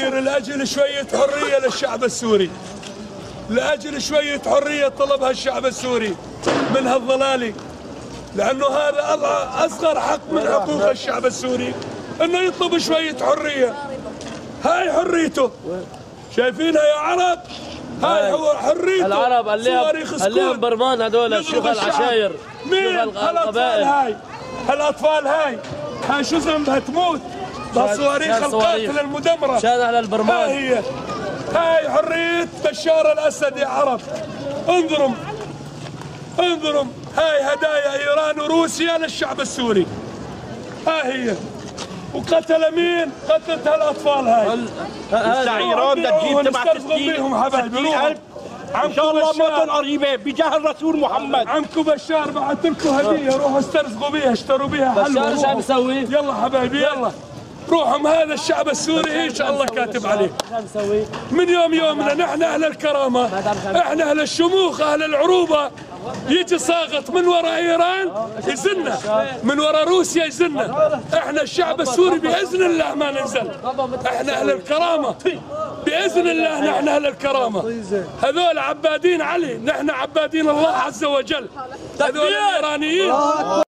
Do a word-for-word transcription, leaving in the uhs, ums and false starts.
كبير لاجل شويه حريه للشعب السوري، لاجل شويه حريه طلبها الشعب السوري من هالضلالي، لانه هذا اصغر حق من حقوق الشعب السوري انه يطلب شويه حريه. هاي حريته، شايفينها يا عرب؟ هاي هو حريته. العرب اللي برمان هذول شوف العشاير، مين هالاطفال هاي؟ هالاطفال هاي هاي شو ذنبها تموت بالصواريخ القاتله المدمره مشان اهل البرمان. هاي هي، هاي حريه بشار الاسد يا عرب. انظروا انظروا، هاي هدايا ايران وروسيا للشعب السوري. هاي هي، وقتل مين؟ قتلت هالاطفال هاي. هسه ايران بدها تجيب تبع ستين ألف ان شاء الله موتهم قريبه بجاه الرسول محمد. عمكم بشار بعثت لكم هديه، روحوا استرزقوا بيها، اشتروا بيها حلوى. بشار ايش عم يسوي؟ يلا حبايبي يلا روحوا، هذا الشعب السوري هيك الله كاتب عليه. من يوم يومنا نحن اهل الكرامه، احنا اهل الشموخ، اهل العروبه. يجي ساقط من وراء ايران يزنا، من وراء روسيا يزنا. احنا الشعب السوري باذن الله ما ننزل، احنا اهل الكرامه باذن الله، نحن اهل الكرامه. هذول عبادين علي، نحن عبادين الله عز وجل. هذول الايرانيين